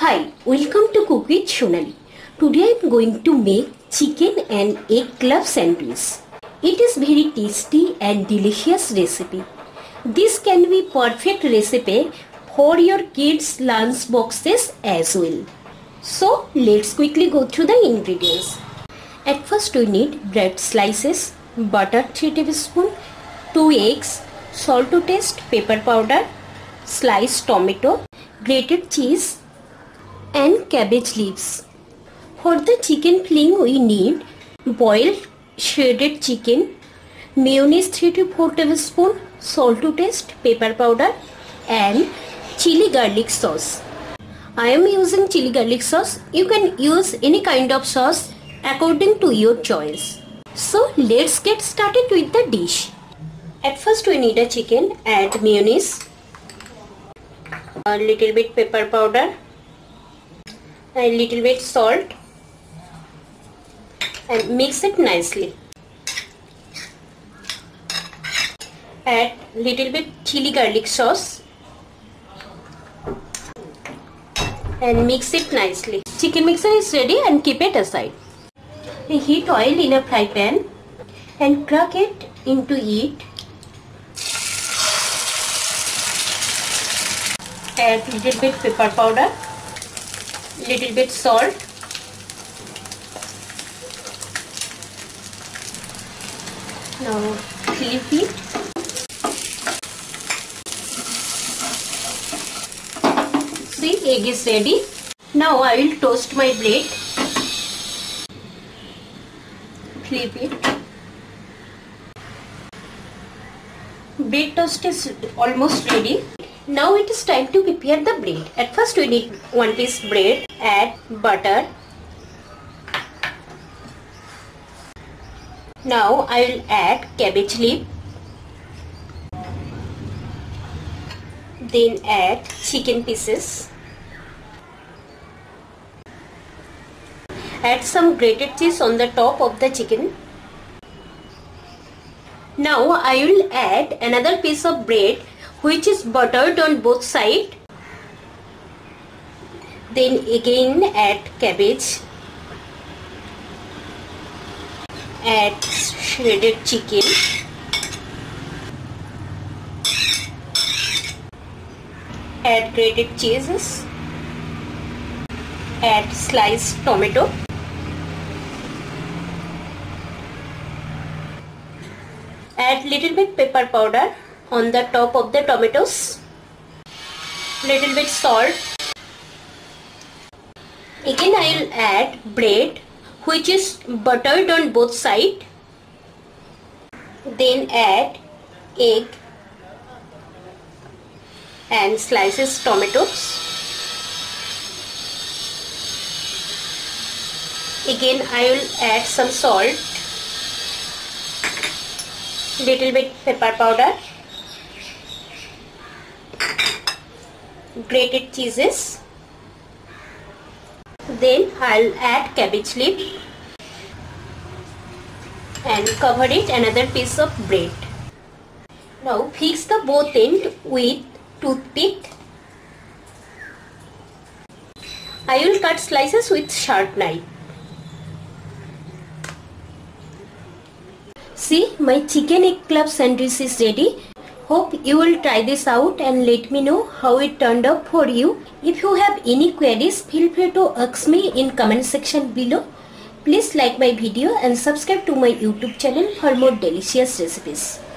Hi, welcome to Cook with Shonali. Today I am going to make chicken and egg club sandwich. It is very tasty and delicious recipe. This can be perfect recipe for your kids' lunch boxes as well. So let's quickly go through the ingredients. At first we need bread slices, butter 3 tablespoons, 2 eggs, salt to taste, pepper powder, sliced tomato, grated cheese and cabbage leaves. For the chicken filling we need boiled shredded chicken, mayonnaise 3 to 4 tablespoons, salt to taste, pepper powder and chili garlic sauce. I am using chili garlic sauce. You can use any kind of sauce according to your choice. So let's get started with the dish. At first we need a chicken. Add mayonnaise, a little bit pepper powder, a little bit salt and mix it nicely. Add little bit chili garlic sauce and mix it nicely. Chicken mixer is ready and keep it aside. Heat oil in a fry pan and crack it into it. Add little bit pepper powder, little bit salt, now flip it. See, egg is ready. Now I will toast my bread. Flip it. Bread toast is almost ready. Now it is time to prepare the bread. At first we need 1 piece bread. Add butter. Now I will add cabbage leaf. Then add chicken pieces. Add some grated cheese on the top of the chicken. Now I will add another piece of bread which is buttered on both sides. Then again add cabbage. Add shredded chicken. Add grated cheeses. Add sliced tomato. Add little bit pepper powder on the top of the tomatoes. Little bit salt. Again I will add bread which is buttered on both sides. Then add egg and slices tomatoes. Again I will add some salt, little bit pepper powder, grated cheeses. Then I'll add cabbage leaf and cover it another piece of bread. Now fix the both end with toothpick. I will cut slices with sharp knife. See, my chicken egg club sandwich is ready. Hope you will try this out and let me know how it turned out for you. If you have any queries, feel free to ask me in comment section below. Please like my video and subscribe to my YouTube channel for more delicious recipes.